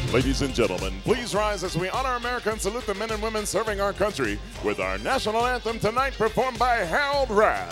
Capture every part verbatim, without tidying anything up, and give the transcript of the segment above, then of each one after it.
Ladies and gentlemen, please rise as we honor America and salute the men and women serving our country with our national anthem tonight performed by Harold Rapp.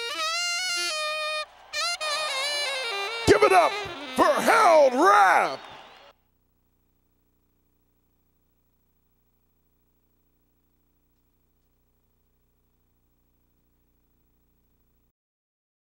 Give it up for Harold Rapp!